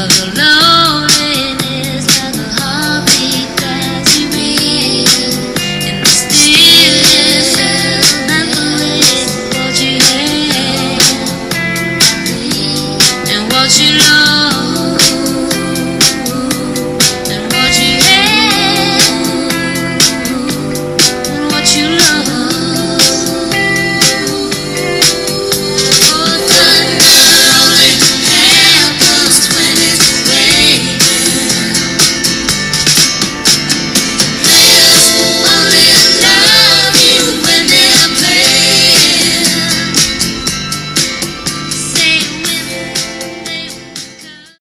of the loneliness like a heartbeat as you breathe in the stillness and believe what you have and what you